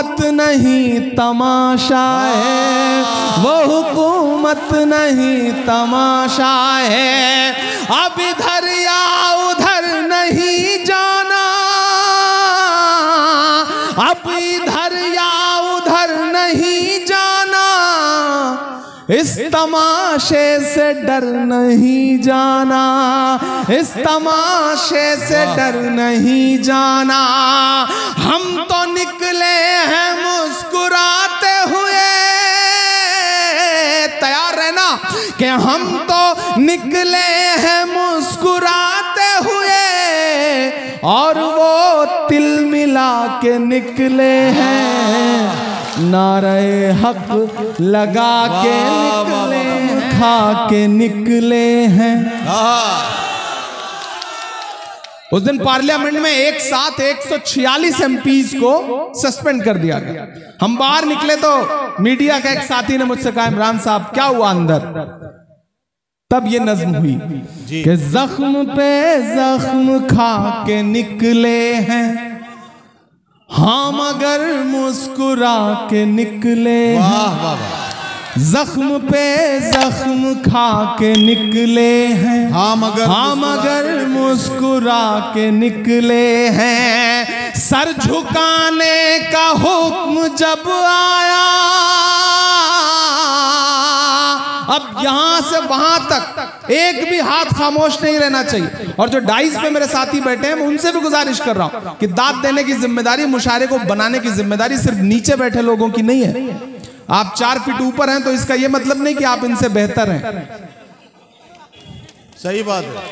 हुकूमत नहीं तमाशा है, वो हुकूमत नहीं तमाशा है। अब इधर या उधर नहीं जाना, अब इधर या उधर नहीं जाना, इस तमाशे से डर नहीं जाना, इस तमाशे से डर नहीं जाना। हम तो निकले हैं मुस्कुराते हुए, तैयार रहना कि हम तो निकले हैं मुस्कुराते हुए, और वो तिल मिला के निकले हैं, नारे हक लगा के निकले, खा के निकले हैं। उस दिन पार्लियामेंट में एक साथ 146 एमपीज को सस्पेंड कर दिया गया। हम बाहर निकले तो मीडिया का एक साथी ने मुझसे कहा, इमरान साहब क्या हुआ अंदर? तब ये नज्म हुई कि जख्म पे जख्म खा के निकले हैं, हाँ मगर मुस्कुरा के निकले हैं। जख्म पे जख्म खा के निकले हैं, हाँ मगर मुस्कुरा के निकले हैं। सर झुकाने का हुक्म जब आया, अब यहां से वहां तक एक भी हाथ खामोश नहीं रहना चाहिए। और जो डाइस पे मेरे साथी बैठे हैं, मैं उनसे भी गुजारिश कर रहा हूं कि दाद देने की जिम्मेदारी, मुशायरे को बनाने की जिम्मेदारी सिर्फ नीचे बैठे लोगों की नहीं है। आप 4 फीट ऊपर हैं तो इसका यह मतलब नहीं कि आप इनसे बेहतर हैं। सही बात है।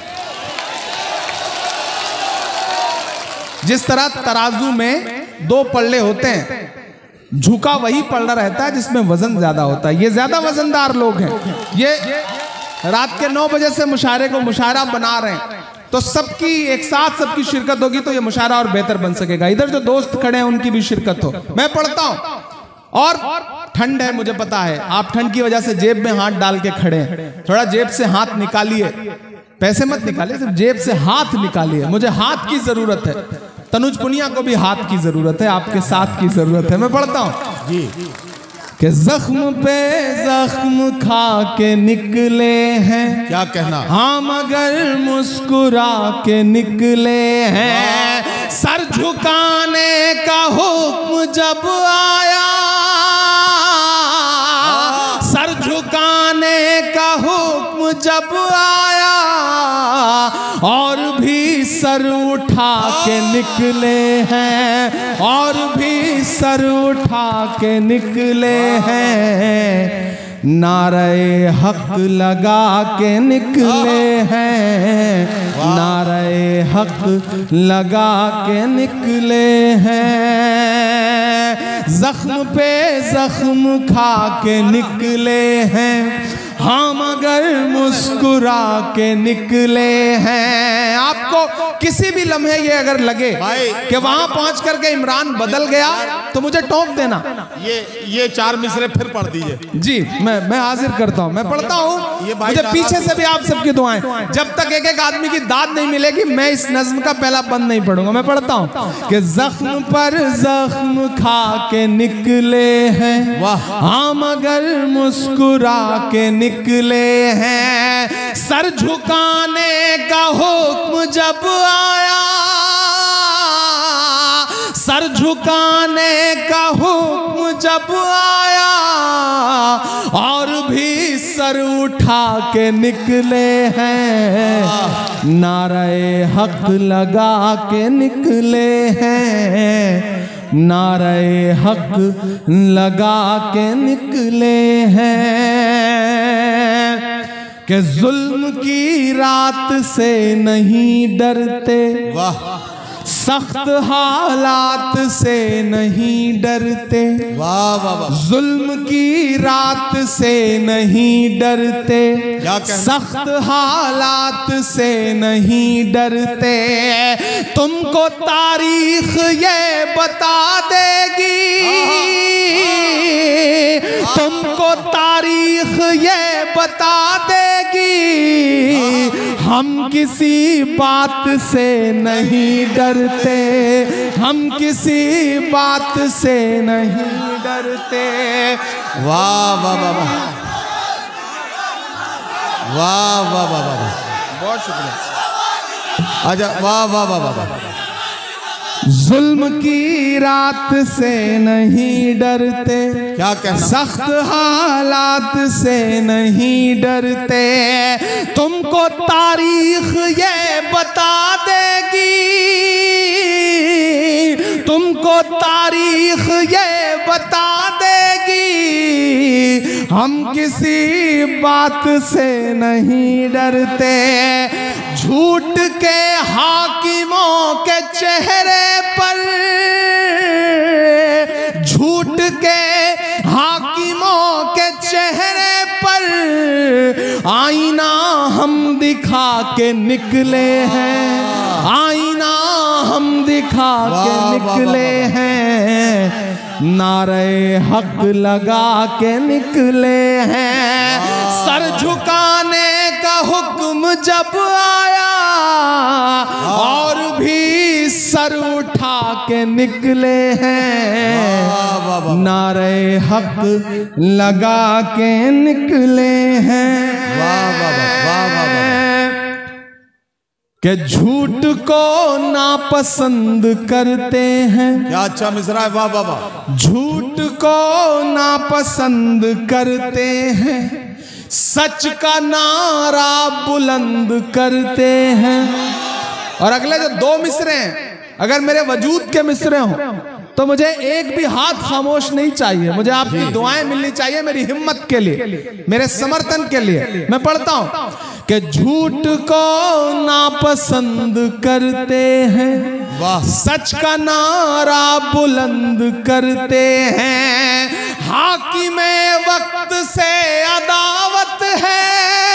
जिस तरह तराजू में 2 पल्ले होते हैं, झुका वही पल्ला रहता है जिसमें वजन ज्यादा होता है। ये ज्यादा वजनदार लोग हैं, ये रात के 9 बजे से मुशायरे को मुशायरा बना रहे हैं, तो सबकी एक साथ सबकी शिरकत होगी तो ये मुशायरा और बेहतर बन सकेगा। इधर जो दोस्त खड़े हैं उनकी भी शिरकत हो। मैं पढ़ता हूं, और ठंड है मुझे पता है, आप ठंड की वजह से जेब में हाथ डाल के खड़े हैं। थोड़ा जेब से हाथ निकालिए, पैसे मत निकालिए, सिर्फ जेब से हाथ निकालिए। मुझे हाथ की जरूरत है, तनुज पुनिया को भी हाथ की जरूरत है, आपके साथ की जरूरत है। मैं पढ़ता हूं जी कि जख्म पे जख्म खा के निकले हैं, क्या कहना, हाँ मगर मुस्कुरा के निकले हैं। सर झुकाने का हुक्म जब आया, सर झुकाने का हुक्म जब आया, और भी सर उठा के निकले हैं, और भी सर उठा के निकले हैं। नारे हक लगा के निकले हैं, नारे हक लगा के निकले हैं। जख्म पे जख्म खा के निकले हैं, हाँ मगर मुस्कुरा के निकले हैं। आपको किसी भी लम्हे ये अगर लगे कि वहां पहुंच करके इमरान बदल गया तो मुझे टोक देना। ये 4 मिसरे फिर पढ़ दीजिए जी। मैं हाजिर करता हूं, मैं पढ़ता हूं। मुझे पीछे से भी आप सबकी दुआएं। जब तक एक एक आदमी की दाद नहीं मिलेगी मैं इस नज्म का पहला बंद नहीं पढ़ूंगा। मैं पढ़ता हूं कि जख्म पर जख्म खा के निकले हैं, हाँ मगर मुस्कुरा के निकले हैं। सर झुकाने का हुक्म जब आया, सर झुकाने का हुक्म जब आया, और भी सर उठा के निकले हैं। नारे हक लगा के निकले हैं, नारे हक लगा के निकले हैं। कि जुल्म की रात से नहीं डरते, वाह, सख्त हालात से नहीं डरते, वाह वाह वाह, जुल्म की रात से नहीं डरते, सख्त हालात से नहीं डरते। तुमको तारीख ये बता देगी, तुमको तारीख ये बता देगी, हम किसी बात से नहीं डरते, हम किसी बात से नहीं डरते। वाह वाह वाह वाह वाह वाह वाह वाह, बहुत शुक्रिया। अच्छा वाह वाह वाह वाह वाह। जुल्म की रात से नहीं डरते, क्या कहना, सख्त हालात से नहीं डरते। तुमको तारीख ये बता देगी, तुमको तारीख ये बता देगी, हम किसी बात से नहीं डरते। झूठ के हाकिमों के चेहरे पर, झूठ के हाकिमों के चेहरे पर आईना हम दिखा के निकले हैं, आईना हम दिखा के निकले हैं, नारे हक लगा के निकले हैं। सर झुकाने का हुक्म जब आया और भी सर उठा के निकले हैं, नारे हक लगा के निकले हैं। कि झूठ को नापसंद करते हैं। क्या अच्छा मिसरा है, वाह वाह वाह। झूठ को नापसंद करते हैं, सच का नारा बुलंद करते हैं। और अगले जो दो मिसरे हैं, अगर मेरे वजूद के मिसरे हों तो मुझे एक भी हाथ खामोश नहीं चाहिए, मुझे आपकी दुआएं मिलनी चाहिए मेरी हिम्मत के लिए, मेरे समर्थन के लिए। मैं पढ़ता हूं कि झूठ को नापसंद करते हैं, सच का नारा बुलंद करते हैं। हाकिमे वक्त से अदावत है,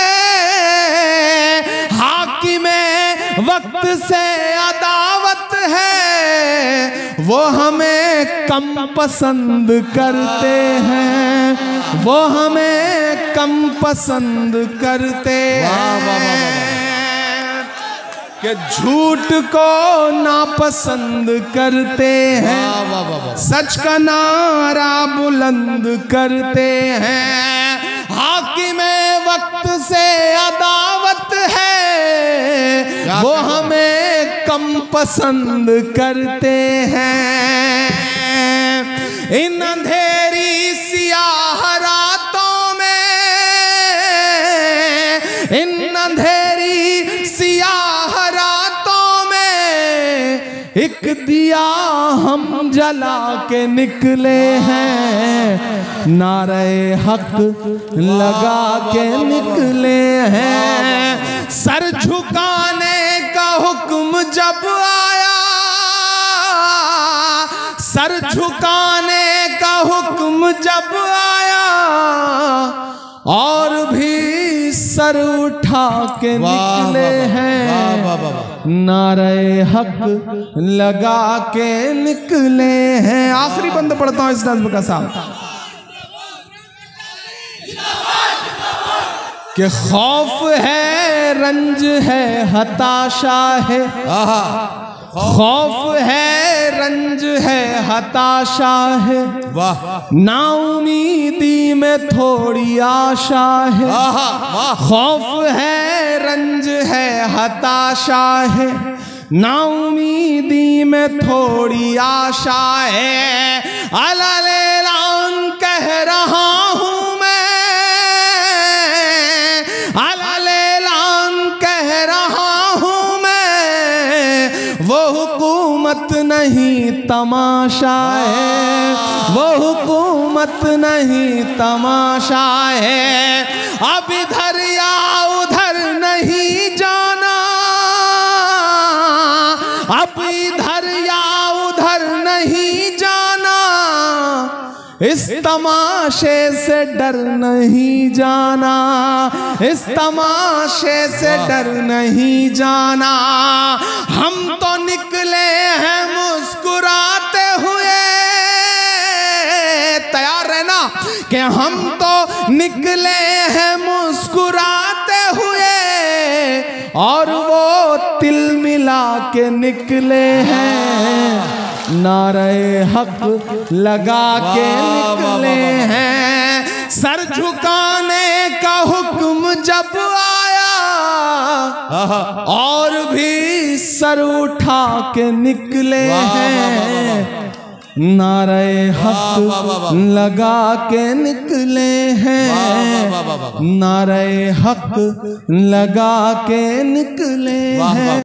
हाकिमे वक्त से अदावत है, वो हमें कम पसंद करते हैं, वो हमें कम पसंद करते हैं। कि झूठ को नापसंद करते हैं, सच का नारा बुलंद करते हैं। हाकिमे वक्त से अदावत है, वो हमें कम पसंद करते हैं। इन अंधेरी सियाह रातों में, इन अंधेरी सियाह रातों में एक दिया हम जला के निकले हैं, नारे हक लगा के निकले हैं। सर झुकाने का हुक्म जब आया, सर झुकाने का हुक्म जब आया और भी सर उठा के निकले हैं, नारे हक लगा के निकले हैं। आखिरी बंद पढ़ता हूं इस नज़्म का साथ कि खौफ है, रंज है, हताशा है, खौफ है, रंज है, हताशा है, नाउमीदी में थोड़ी आशा है। खौफ है, रंज है, हताशा है, नाउमीदी में थोड़ी आशा है। अललेलान कह रहा हूँ मैं, अललेलान कह रहा हूँ मैं, वो हुकूमत नहीं तमाशा है, वो हुकूमत नहीं तमाशा है। अब इधर या उधर नहीं जाना, अब इधर या उधर नहीं जाना, इस तमाशे से डर नहीं जाना, इस तमाशे से डर नहीं जाना। हम तो निकले हैं मुस्कुराते हुए, तैयार रहना कि हम तो निकले हैं मुस्कुराते हुए, और वो तिल मिला के निकले हैं, नारे हक लगा के निकले हैं। सर झुकाने का हुक्म जब आया और भी सर उठा के निकले हैं, नारे हक लगा के निकले हैं, नारे हक लगा के निकले हैं।